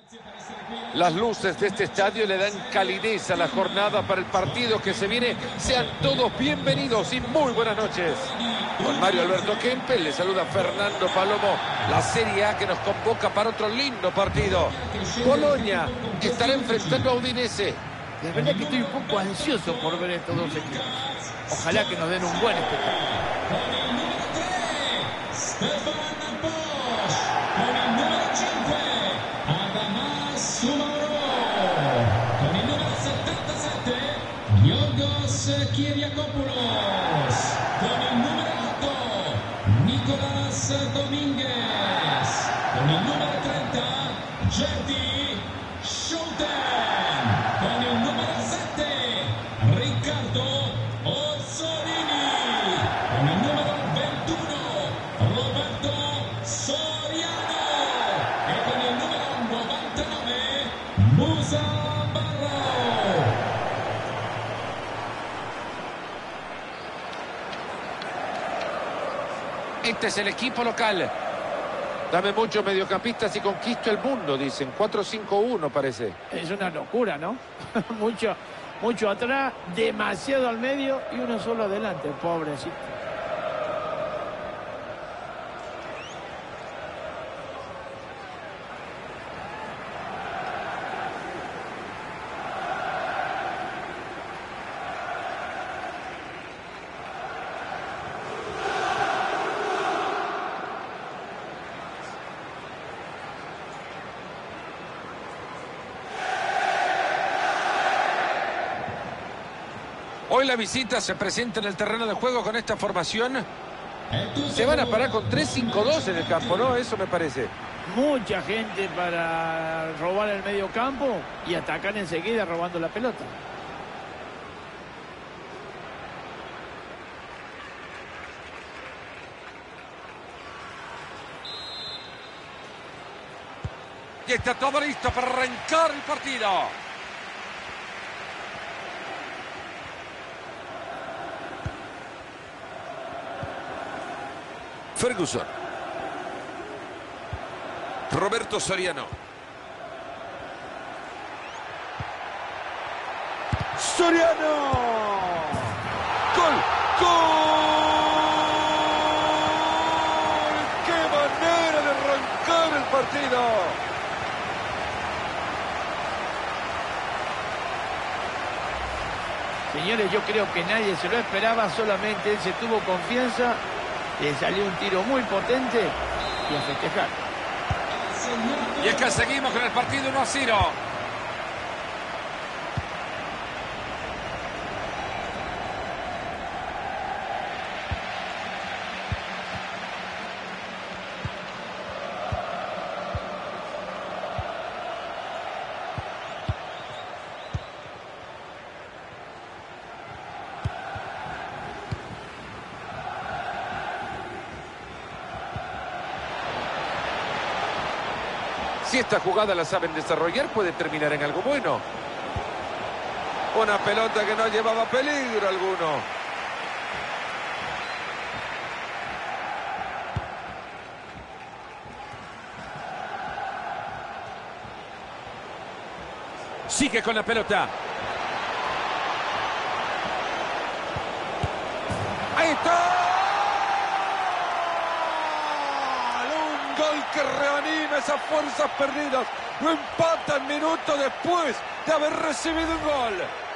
Las luces de este estadio le dan calidez a la jornada para el partido que se viene. Sean todos bienvenidos y muy buenas noches. Con Mario Alberto Kempes le saluda Fernando Palomo. La Serie A que nos convoca para otro lindo partido. Boloña estará enfrentando a Udinese. La verdad que estoy un poco ansioso por ver estos dos equipos. Ojalá que nos den un buen espectáculo. Kiriakopoulos, con el número 8, Nicolás Domínguez, con el número 30, Jordi Schouten, con el número 7, Ricardo Orsolini, con el número 21, Roberto Soriano, y con el número 99, Musa Barro. Este es el equipo local. Dame muchos mediocampistas y conquisto el mundo, dicen. 4-5-1 parece. Es una locura, ¿no? mucho atrás, demasiado al medio y uno solo adelante, pobrecito. Hoy la visita se presenta en el terreno de juego con esta formación. Se van a parar con 3-5-2 en el campo, ¿no? Eso me parece. Mucha gente para robar el medio campo y atacar enseguida robando la pelota. Y está todo listo para arrancar el partido. Ferguson. Roberto Soriano. Soriano. ¡Gol! ¡Gol! ¡Qué manera de arrancar el partido! Señores, yo creo que nadie se lo esperaba, solamente él se tuvo confianza. Le salió un tiro muy potente y a festejar. Y es que seguimos con el partido 1-0. Si esta jugada la saben desarrollar, puede terminar en algo bueno. Una pelota que no llevaba peligro alguno. Sigue con la pelota. ¡Ahí está! Gol que reanima esas fuerzas perdidas. Lo empatan minutos después de haber recibido un gol.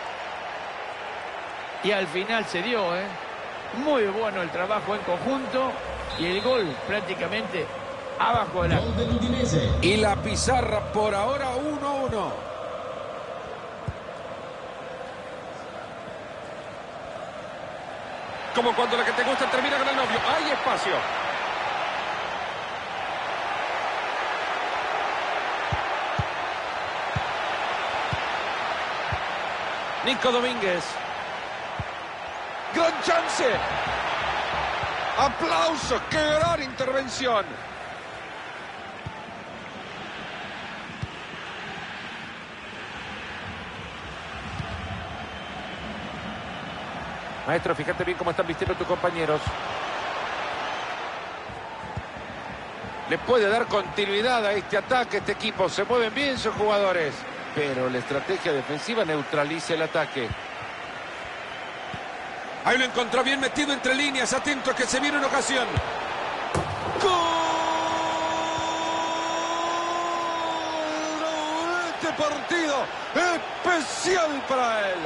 Y al final se dio, muy bueno el trabajo en conjunto y el gol prácticamente abajo del arco. Y la pizarra por ahora 1-1. Como cuando la que te gusta termina con el novio. Hay espacio. Nico Domínguez. Gran chance. Aplausos. Qué gran intervención. Maestro, fíjate bien cómo están vistiendo tus compañeros. Le puede dar continuidad a este ataque. Este equipo se mueven bien sus jugadores. Pero la estrategia defensiva neutraliza el ataque. Ahí lo encontró bien metido entre líneas. Atento que se viene una ocasión. ¡Gol! Este partido especial para él.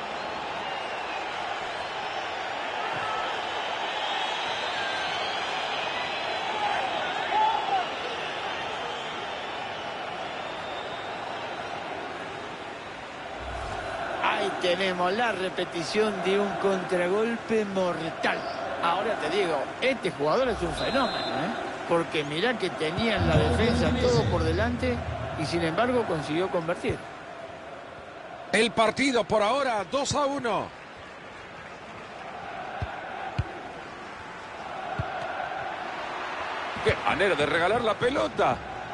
Ahí tenemos la repetición de un contragolpe mortal. Ahora te digo, este jugador es un fenómeno, ¿eh? Porque mirá que tenía en la defensa todo por delante y sin embargo consiguió convertir. El partido por ahora 2-1. ¡Qué manera de regalar la pelota!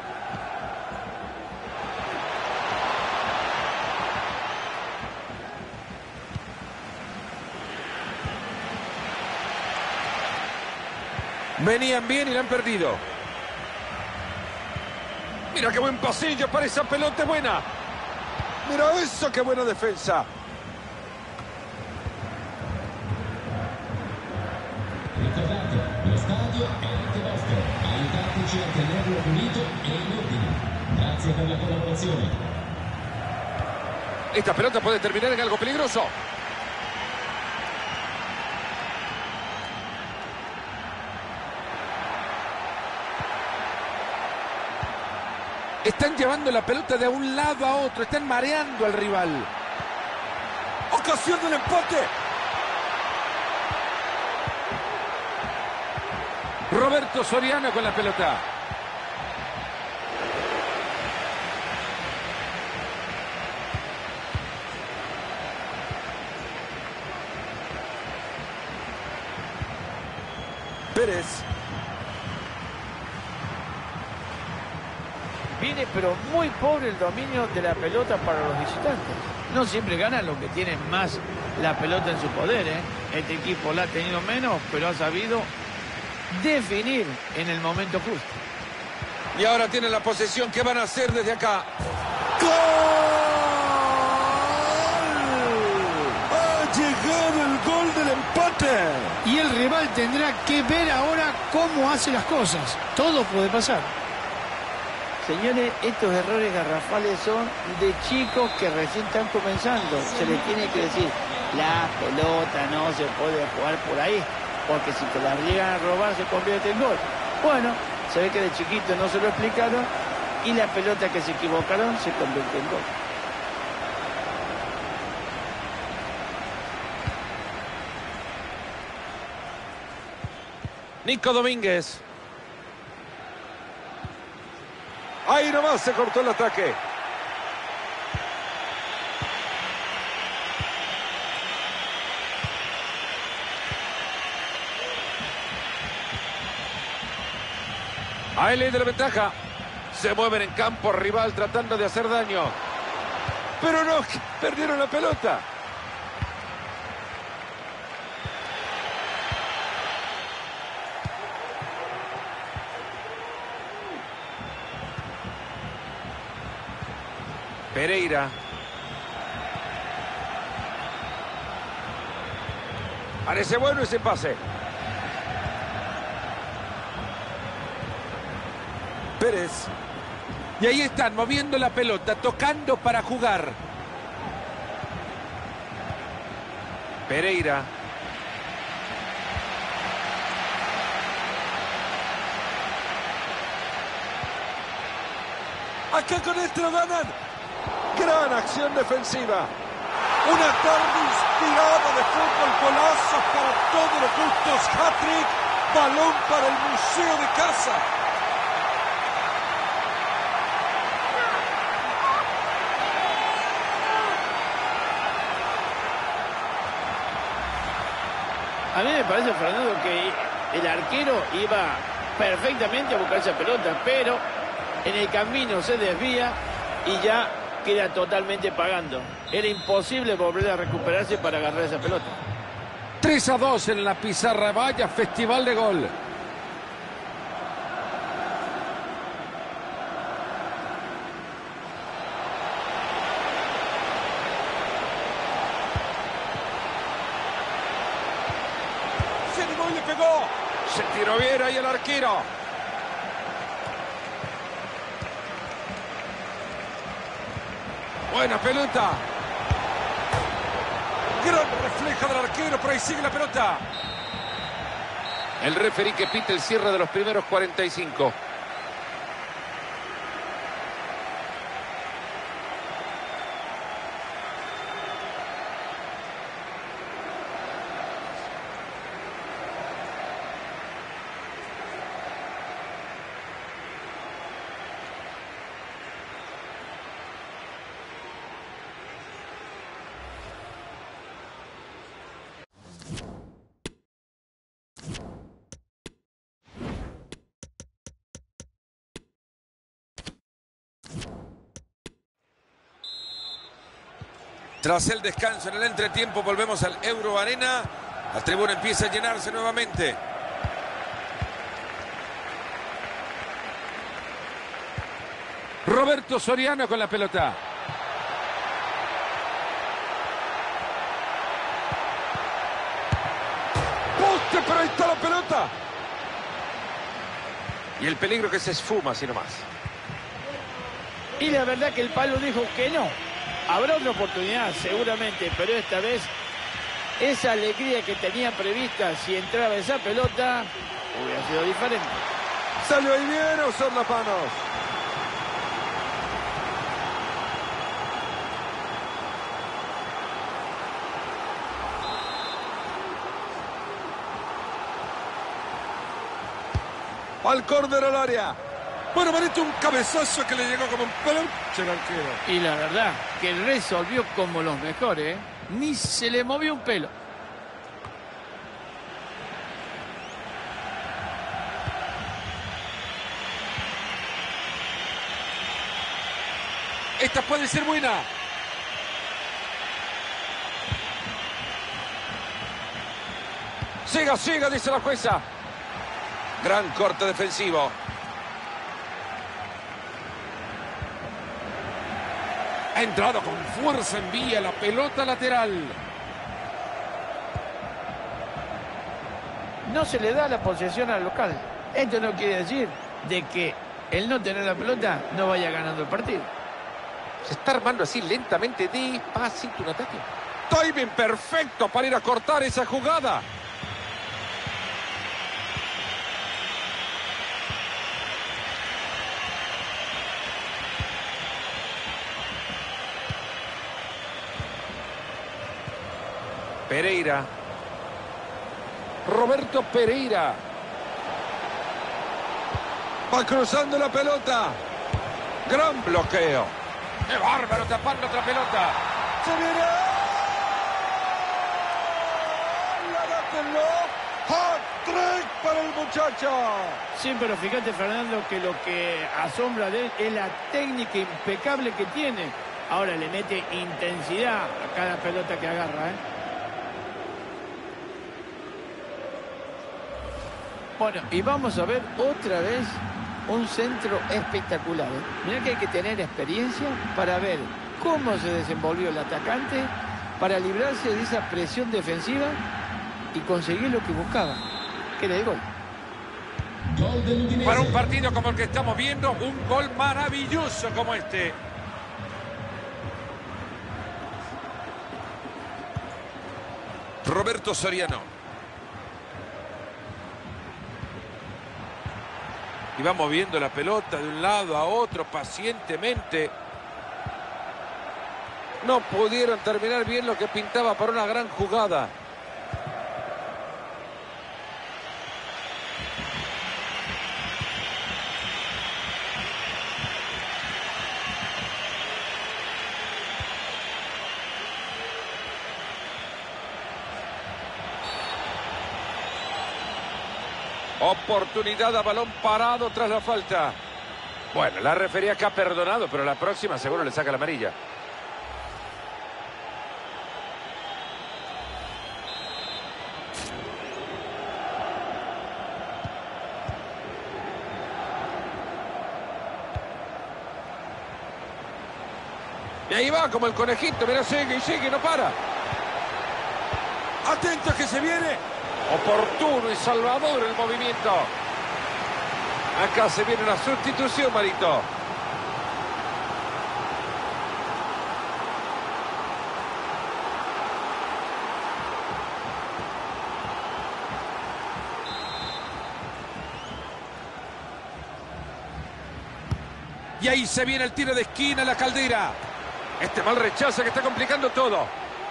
Venían bien y la han perdido. Mira qué buen pasillo para esa pelota buena. Mira eso, qué buena defensa. Ricordate, lo stadio è anche vostro. Aiutateci a tenerlo pulito e in ordine. Grazie per la collaborazione. Esta pelota puede terminar en algo peligroso. Están llevando la pelota de un lado a otro. Están mareando al rival. Ocasión del empate. Roberto Soriano con la pelota. Pérez. Viene pero muy pobre el dominio de la pelota para los visitantes. No siempre ganan los que tienen más la pelota en su poder, ¿eh? Este equipo la ha tenido menos, pero ha sabido definir en el momento justo. Y ahora tienen la posesión. ¿Qué van a hacer desde acá? ¡Gol! ¡Ha llegado el gol del empate! Y el rival tendrá que ver ahora cómo hace las cosas. Todo puede pasar. Señores, estos errores garrafales son de chicos que recién están comenzando. Se les tiene que decir, la pelota no se puede jugar por ahí, porque si te la llegan a robar se convierte en gol. Bueno, se ve que de chiquito no se lo explicaron y la pelota que se equivocaron se convirtió en gol. Nico Domínguez. Ahí nomás se cortó el ataque. Ahí le de la ventaja. Se mueven en campo rival tratando de hacer daño. Pero no, perdieron la pelota. Pereira. Parece bueno ese pase. Pérez. Y ahí están moviendo la pelota, tocando para jugar. Pereira. Acá con este lo ganan. Gran acción defensiva. Una tarde inspirada de fútbol, golazos para todos los gustos. Hat-trick, balón para el Museo de Casa. A mí me parece, Fernando, que el arquero iba perfectamente a buscar esa pelota, pero en el camino se desvía y ya queda totalmente pagando. Era imposible volver a recuperarse para agarrar esa pelota. 3-2 en la pizarra. Vaya festival de gol. le pegó! Se tiró bien ahí el arquero. Buena pelota. Gran reflejo del arquero, por ahí sigue la pelota. El referí que pita el cierre de los primeros 45. Tras el descanso en el entretiempo volvemos al Euro Arena. La tribuna empieza a llenarse nuevamente. Roberto Soriano con la pelota. ¡Poste! Pero ahí está la pelota. Y el peligro que se esfuma así nomás. Y la verdad que el palo dijo que no. Habrá otra oportunidad seguramente, pero esta vez esa alegría que tenía prevista si entraba esa pelota hubiera sido diferente. Salió ahí bien a usar las manos. Al córner al área. Bueno, manito, un cabezazo que le llegó como un peluche al arquero. Y la verdad que resolvió como los mejores, ¿eh? Ni se le movió un pelo. Esta puede ser buena. Siga, siga, dice la jueza. Gran corte defensivo. Ha entrado con fuerza, envía la pelota lateral. No se le da la posesión al local. Esto no quiere decir de que el no tener la pelota no vaya ganando el partido. Se está armando así lentamente, despacito un ataque. Timing perfecto para ir a cortar esa jugada. Pereira. Roberto Pereira. Va cruzando la pelota. Gran bloqueo. ¡Qué bárbaro tapando otra pelota! ¡Se viene! ¡Lágatelo! ¡Hat-trick para el muchacho! Sí, pero fíjate, Fernando, que lo que asombra de él es la técnica impecable que tiene. Ahora le mete intensidad a cada pelota que agarra, ¿eh? Bueno, y vamos a ver otra vez un centro espectacular, ¿eh? Mirá que hay que tener experiencia para ver cómo se desenvolvió el atacante para librarse de esa presión defensiva y conseguir lo que buscaba, que era el gol. Gol del Udinese. Para un partido como el que estamos viendo, un gol maravilloso como este. Roberto Soriano. Y va moviendo la pelota de un lado a otro pacientemente. No pudieron terminar bien lo que pintaba para una gran jugada. Oportunidad a balón parado tras la falta. Bueno, la refería acá perdonado, pero la próxima seguro le saca la amarilla. Y ahí va como el conejito, mira, sigue y sigue, no para. Atento que se viene. Oportuno y salvador el movimiento. Acá se viene una sustitución, Marito. Y ahí se viene el tiro de esquina, la Caldera. Este mal rechazo que está complicando todo.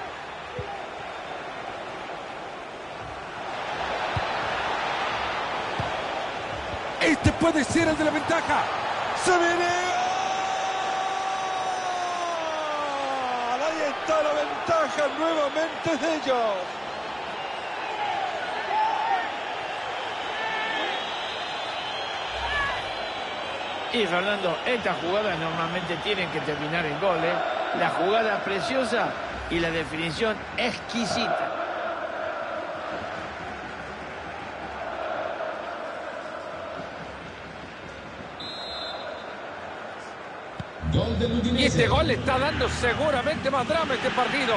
Este puede ser el de la ventaja. ¡Se viene! Ahí está la ventaja nuevamente de ellos. Y Fernando, estas jugadas normalmente tienen que terminar en gol, ¿eh? La jugada preciosa y la definición exquisita. Gol Y dell'Udinese. este gol le está dando seguramente más drama a este partido.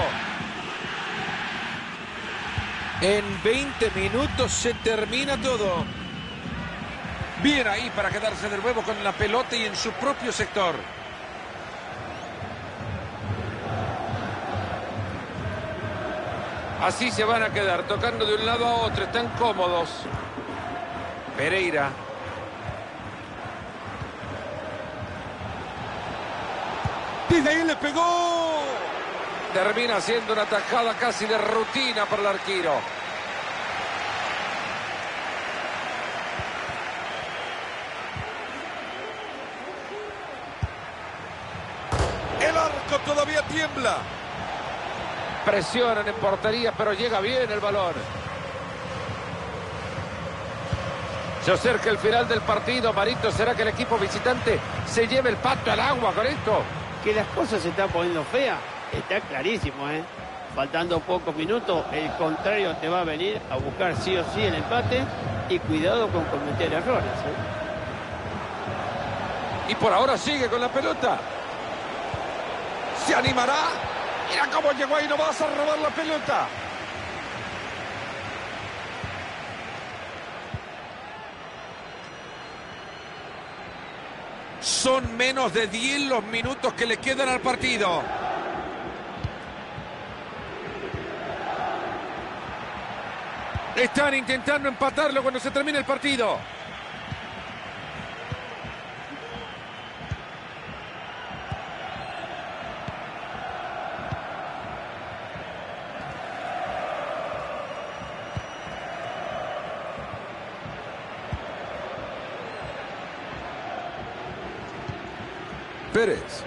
En 20 minutos se termina todo. Bien ahí para quedarse de nuevo con la pelota y en su propio sector. Así se van a quedar, tocando de un lado a otro, están cómodos. Pereira. Desde ahí le pegó. Termina siendo una tajada casi de rutina para el arquero. El arco todavía tiembla. Presionan en portería, pero llega bien el balón. Se acerca el final del partido, Marito. ¿Será que el equipo visitante se lleve el pato al agua con esto? Que las cosas se están poniendo feas, está clarísimo, ¿eh? Faltando pocos minutos, el contrario te va a venir a buscar sí o sí el empate y cuidado con cometer errores, ¿eh? Y por ahora sigue con la pelota. ¿Se animará? Mira cómo llegó ahí, no vas a robar la pelota. Son menos de 10 los minutos que le quedan al partido. Están intentando empatarlo cuando se termine el partido. Pérez.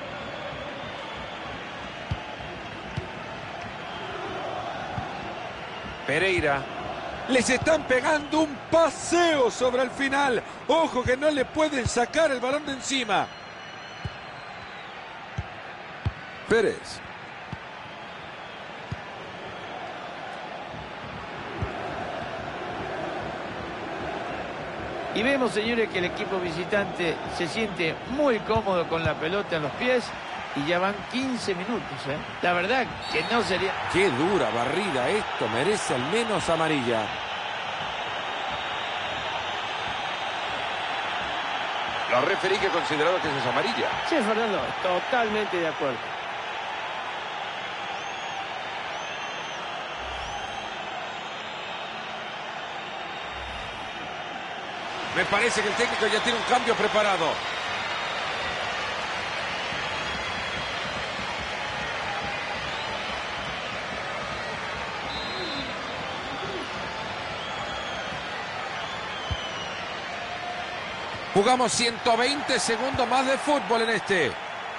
Pereira. Les están pegando un paseo sobre el final. Ojo que no le pueden sacar el balón de encima. Pérez. Y vemos, señores, que el equipo visitante se siente muy cómodo con la pelota en los pies y ya van 15 minutos, ¿eh? La verdad que no sería... Qué dura barrida esto. Merece al menos amarilla. La referí que consideraba que eso es amarilla. Sí, Fernando, totalmente de acuerdo. Me parece que el técnico ya tiene un cambio preparado. Jugamos 120 segundos más de fútbol en este.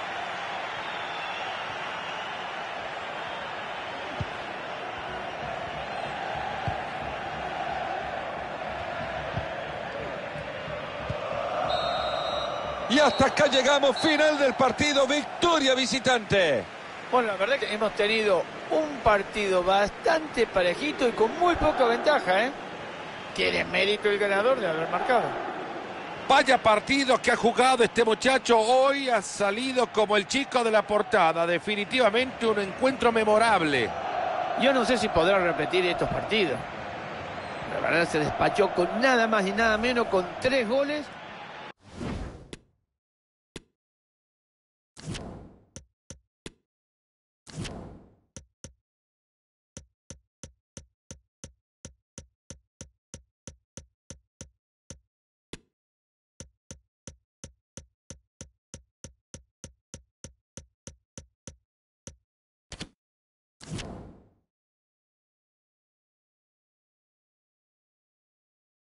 Y hasta acá llegamos, final del partido, victoria visitante. Bueno, la verdad que hemos tenido un partido bastante parejito y con muy poca ventaja, ¿eh? Tiene mérito el ganador de haber marcado. Vaya partido que ha jugado este muchacho. Hoy ha salido como el chico de la portada. Definitivamente un encuentro memorable. Yo no sé si podrá repetir estos partidos. La verdad se despachó con nada más y nada menos, con 3 goles